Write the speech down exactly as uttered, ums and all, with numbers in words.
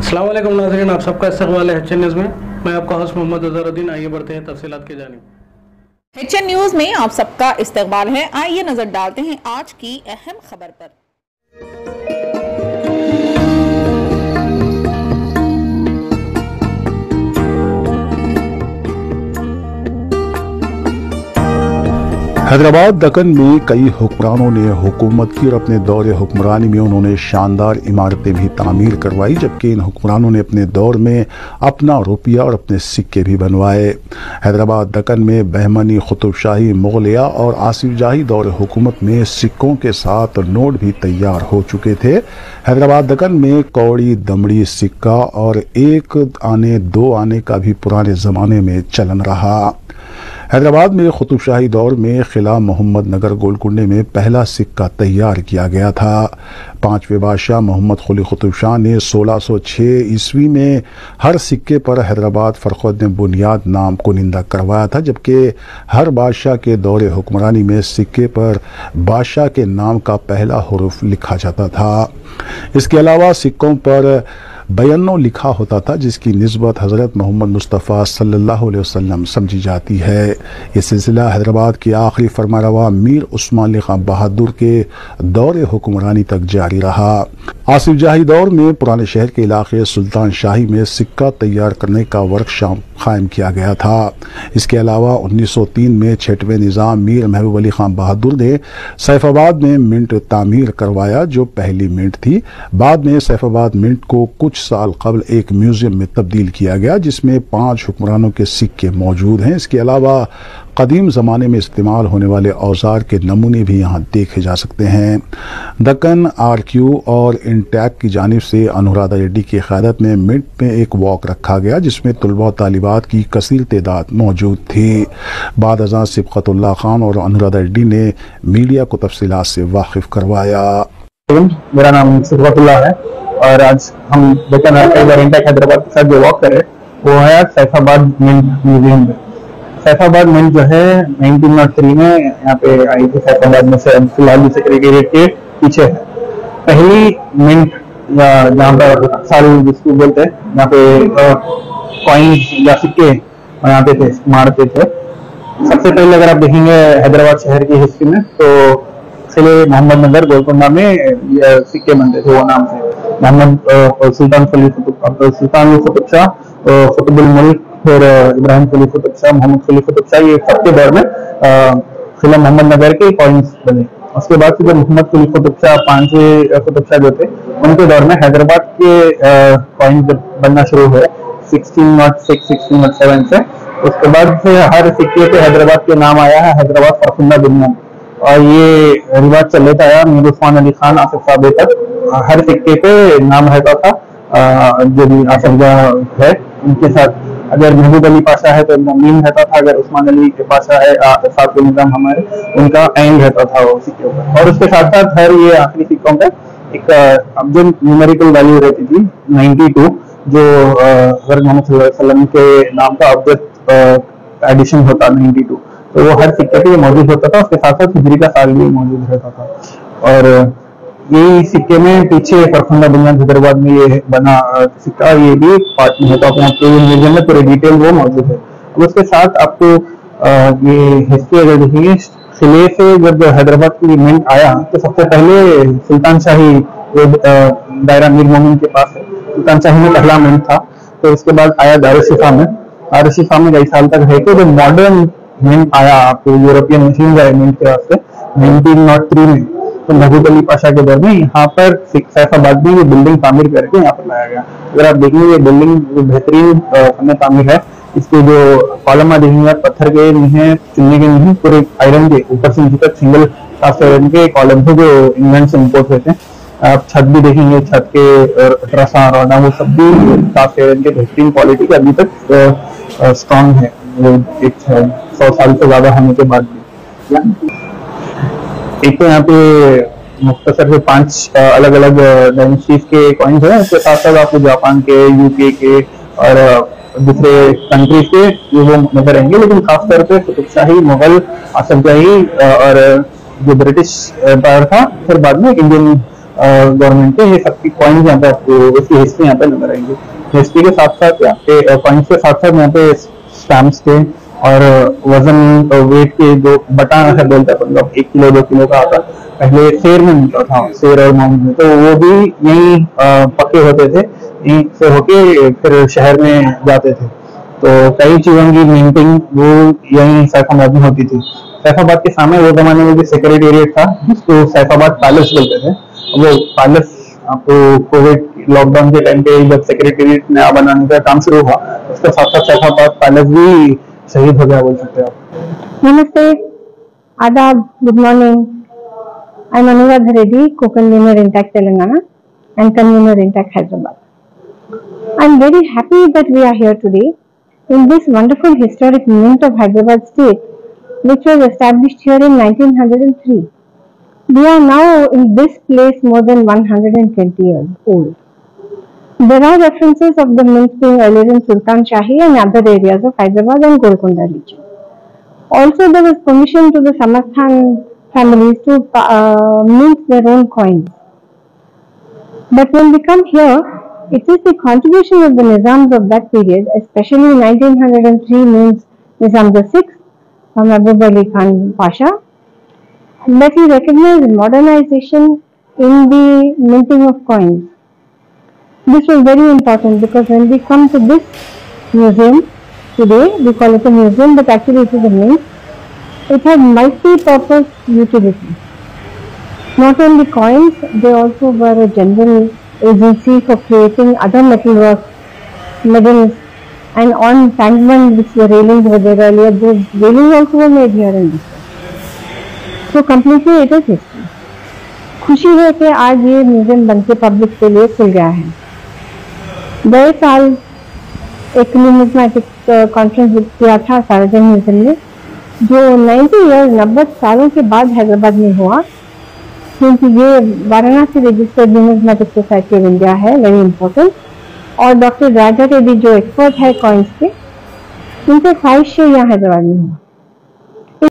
अस्सलाम वालेकुम नाज़रीन, आप सबका इस्तकबाल है एचएन न्यूज़ में। मैं आपका होस्ट मोहम्मद अज़हरुद्दीन। आइए बढ़ते हैं तफसीलात की जानिब। एचएन न्यूज़ में आप सबका इस्तकबाल है। आइए नजर डालते हैं आज की अहम खबर पर। हैदराबाद दक्कन में कई हुक्मरानों ने हुकूमत की और अपने दौर हुक्मरानी में उन्होंने शानदार इमारतें भी तामीर करवाई, जबकि इन हुक्मरानों ने अपने दौर में अपना रुपया और अपने सिक्के भी बनवाए। हैदराबाद दक्कन में बहमनी, कुतुबशाही, मुगलिया और आसिफ जाही दौर हुकूमत में सिक्कों के साथ नोट भी तैयार हो चुके थे। हैदराबाद दक्कन में कौड़ी, दमड़ी, सिक्का और एक आने दो आने का भी पुराने ज़माने में चलन रहा। हैदराबाद में कुतुबशाही दौर में किला मोहम्मद नगर गोलकुंडे में पहला सिक्का तैयार किया गया था। पांचवें बादशाह मोहम्मद कुली कुतुब शाह ने सोलह सौ छह ईस्वी में हर सिक्के पर हैदराबाद फरखुद्दीन बुनियाद नाम कुनिंदा करवाया था, जबकि हर बादशाह के दौरे हुक्मरानी में सिक्के पर बादशाह के नाम का पहला हुरूफ लिखा जाता था। इसके अलावा सिक्कों पर बयानों लिखा होता था, जिसकी निस्बत हज़रत मोहम्मद मुस्तफ़ा सल्लल्लाहु अलैहि वसल्लम समझी जाती है। ये सिलसिला हैदराबाद के आखिरी फरमारवा मीर उस्मान अली खां बहादुर के दौरे हुक्मरानी तक जारी रहा। आसिफ जाही दौर में पुराने शहर के इलाके सुल्तान शाही में सिक्का तैयार करने का वर्कशॉप कायम किया गया था। इसके अलावा उन्नीस सौ तीन में छठवें निज़ाम मीर महबूब अली खां बहादुर ने सैफाबाद में मिंट तामीर करवाया, जो पहली मिंट थी। बाद में सैफाबाद मिंट को कुछ साल कबल एक म्यूजियम में तब्दील किया गया, जिसमें पांच हुक्मरानों के सिक्के मौजूद हैं। इसके अलावा कदीम ज़माने में इस्तेमाल होने वाले औजार के नमूने भी यहाँ देखे जा सकते हैं। दक्कन आर क्यू और इंटैक की जानिब से अनुराधा रेड्डी की क़यादत में मिंट में एक वॉक रखा गया, जिसमें तलबा तालिबात की कसीर तादाद मौजूद थी। बाद अज़ां सिबकतुल्लाह खान और अनुराधा रेड्डी ने मीडिया को तफसीलात से वाकिफ करवाया। मेरा नाम सिबकतुल्लाह है और आज हम दक्कन आर्काइव और इंटैक हैदराबाद के साथ जो वॉक कर रहे हैं वो है सैफाबाद मिंट म्यूजियम में। सैफाबाद मिंट जो है नाइनटीन ओ थ्री में यहाँ पे आई थी। सैफाबाद में से फिलहाल सेक्रेटेरिएट के पीछे है पहली मिंट, या जहाँ पर साल जिसको बोलते हैं, यहाँ पे कॉइन या सिक्के यहाँ पे थे, मारते थे। सबसे पहले अगर आप देखेंगे हैदराबाद शहर की हिस्ट्री में तो किले मोहम्मद नगर गोलकुंडा में सिक्के बनते थे वो नाम से। मोहम्मद सुल्तान कुली सुल्तान कुतुब शाह, कुतुबुल मुल्क, फिर इब्राहिम कुली कुतुब शाह, मोहम्मद कुली कुतुब शाह, ये सबके दौर में किला मोहम्मद नगर के कॉइन्स बने। उसके बाद जब मोहम्मद कुली कुतुब शाह, पांचवें कुतुब शाह जो थे, उनके दौर में हैदराबाद के कॉइन्स जब बनना शुरू हुए sixteen O six sixteen O seven से, उसके बाद से हर सिक्के पे हैदराबाद के नाम आया है, हैदराबाद फरखुंदा बुनियाद। और ये रिवाज चल रहा था मीर उस्मान अली खान, आसिफ साहब तक हर सिक्के पे नाम रहता था। जो भी आसिफ है उनके साथ अगर महबूब अली पाशा है तो मीम रहता था, अगर उस्मान अली के पाशा है साहब के निज़ाम हमारे, उनका एंड रहता था वो सिक्कों का। और उसके साथ साथ हर ये आखिरी सिक्कों का एक अब जो न्यूमेरिकल वैल्यू रहती थी नाइनटी टू, जो हज़रत मोहम्मद सल्लल्लाहु अलैहि वसल्लम के नाम का अब्जद एडिशन होता नाइनटी टू, तो वो हर सिक्के पे मौजूद होता था। उसके साथ साथ हिजरी का साल भी मौजूद रहता था। और यही सिक्के में पीछे फरखुंदा बुनियाद हैदराबाद में ये बना सिक्का, ये भी पार्ट में है, तो अपने आपके म्यूजियम में पूरे डिटेल वो मौजूद है। तो उसके साथ आपको ये हिस्ट्री अगर देखेंगे, किले से जब हैदराबाद की मिंट आया तो सबसे पहले सुल्तान शाही दायरा मीर मोमिन के पास है, सुल्तान शाही में पहला मिंट था। तो इसके बाद आया दारुशिफा में, दारुशिफा में कई साल तक है कि जो मॉडर्न मिंट आया आपको यूरोपियन मशीन मिंट के वास्ते नाइनटीन ओ थ्री में, तो महबूब अली पाशा के दौर में यहाँ पर सैफाबाद में ये बिल्डिंग तामीर करके यहाँ पर लाया गया। अगर आप देखेंगे ये बिल्डिंग बेहतरीन फन तामीर है। इसके जो कॉलम देखेंगे पत्थर के नहीं है, चुन्नी के नहीं, पूरे आयरन के ऊपर से नीचे तक सिंगल कास्ट आयरन के कॉलम थे जो इंग्लैंड से इम्पोर्ट हुए थे। आप छत भी देखेंगे, छत के ट्रसा रोडा वो सब भी कास्ट आयरन के बेहतरीन क्वालिटी के अभी तक स्ट्रॉन्ग है, एक सौ साल से ज्यादा होने के बाद भी। एक तो यहाँ पे मुख्तसर से पांच अलग अलग डायनेस्टीज के कॉइन्स हैं, उसके साथ साथ आपको जापान के, यूके के और दूसरे कंट्रीज के वो नजर आएंगे, लेकिन खासतौर पे कुतुब शाही, मुगल, आसिफ जाही और जो ब्रिटिश एम्पायर था, फिर बाद में इंडियन गवर्नमेंट के। ये सबकी कॉइन्स यहाँ पे आपको इसकी हिस्ट्री यहाँ पे नजर आएंगी। हिस्ट्री के साथ साथ यहाँ पे कॉइन्स के साथ साथ यहाँ पे स्टैम्प्स थे और वजन वेट के जो बटा है बोलते हैं मतलब एक किलो दो किलो का आता पहले शेर में मिलता था, शेर और माउंट में, तो वो भी यही पक्के होते थे, यहीं से होके फिर शहर में जाते थे। तो कई चीजों की मिंटिंग वो यही सैफाबाद में होती थी। सैफाबाद के सामने वो जमाने में भी सेक्रेटेरिएट था जिसको सैफाबाद पैलेस बोलते थे। वो पैलेस आपको कोविड लॉकडाउन के टाइम पे जब सेक्रेटेरिएट नया बनाने का काम शुरू हुआ उसके साथ साथ सैफाबाद पैलेस भी शहीद हो गया बोल सकते हैं आप। नमस्ते, आदाब, good morning. I am Anuradha Reddy, co-convener Intact Telangana and convener Intact Hyderabad. I am very happy that we are here today in this wonderful historic mint of Hyderabad state, which was established here in nineteen oh three. We are now in this place more than one hundred twenty years old. There are references of the mint being earlier in Sultan Shahi and other areas of Hyderabad and Golconda region. Also, there was permission to the Samarthan families to uh, mint their own coins. But when we come here, it is the contribution of the Nizams of that period, especially nineteen oh three means Nizam the sixth, Mahbub Ali Khan Pasha, that he recognized modernization in the minting of coins. This was very important because when we come to this museum today, we call it a museum, but actually it is a mint. It has multi-purpose utility. Not only coins, they also were a general agency for creating other metalwork, medals, and on Tankman, which the railings were there earlier, those railings also were made here in this place. So completely it is history. खुशी है कि आज ये museum बनके public के लिए खुल गया है। गए साल एक न्यूमिज्मेटिक कॉन्फ्रेंस किया था सार्वजनिक म्यूजियम में, जो नब्बे इयर्स नब्बे सालों के बाद हैदराबाद में हुआ, क्योंकि ये Varanasi registered numismatic society of India है, वेरी इंपॉर्टेंट। और डॉक्टर राजा रेड्डी जो एक्सपर्ट है कॉइन्स के, उनसे ख्वाहिश यहाँ हैदराबाद में हुआ।